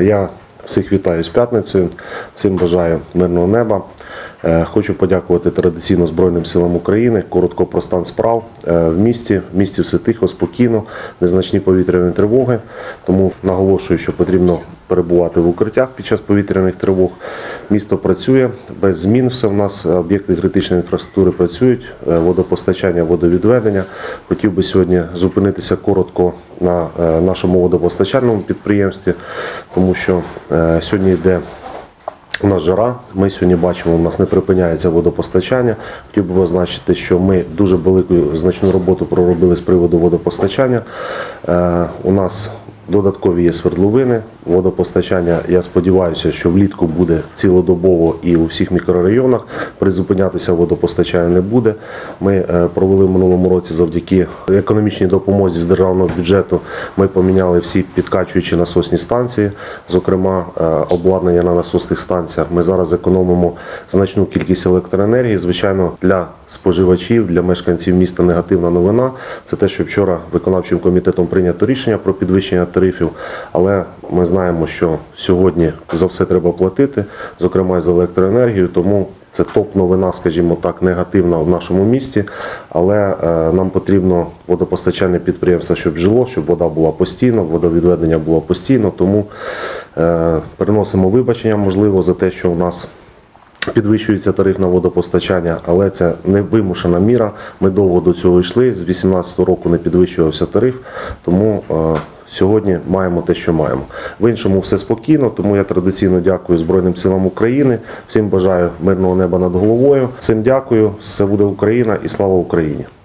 Я всіх вітаю з п'ятницею, всім бажаю мирного неба. Хочу подякувати традиційно Збройним силам України. Коротко про стан справ. В місті все тихо, спокійно, незначні повітряні тривоги. Тому наголошую, що потрібно перебувати в укриттях під час повітряних тривог. Місто працює, без змін все в нас, об'єкти критичної інфраструктури працюють, водопостачання, водовідведення. Хотів би сьогодні зупинитися коротко на нашому водопостачальному підприємстві, тому що сьогодні йде у нас жара, ми сьогодні бачимо, у нас не припиняється водопостачання. Хотів би зазначити, що ми дуже велику, значну роботу проробили з приводу водопостачання. У нас додаткові є свердловини, водопостачання, я сподіваюся, що влітку буде цілодобово і у всіх мікрорайонах, призупинятися водопостачання не буде. Ми провели в минулому році завдяки економічній допомозі з державного бюджету, ми поміняли всі підкачуючі насосні станції, зокрема обладнання на насосних станціях. Ми зараз економимо значну кількість електроенергії. Звичайно, для споживачів, для мешканців міста негативна новина – це те, що вчора виконавчим комітетом прийнято рішення про підвищення тарифів, але ми знаємо, що сьогодні за все треба платити, зокрема і за електроенергію, тому це топ-новина, скажімо так, негативна в нашому місті, але нам потрібно водопостачальне підприємство, щоб жило, щоб вода була постійно, водовідведення було постійно, тому приносимо вибачення, можливо, за те, що у нас підвищується тариф на водопостачання, але це не вимушена міра. Ми довго до цього йшли, з 2018 року не підвищувався тариф, тому сьогодні маємо те, що маємо. В іншому все спокійно, тому я традиційно дякую Збройним силам України, всім бажаю мирного неба над головою, всім дякую, все буде Україна і слава Україні!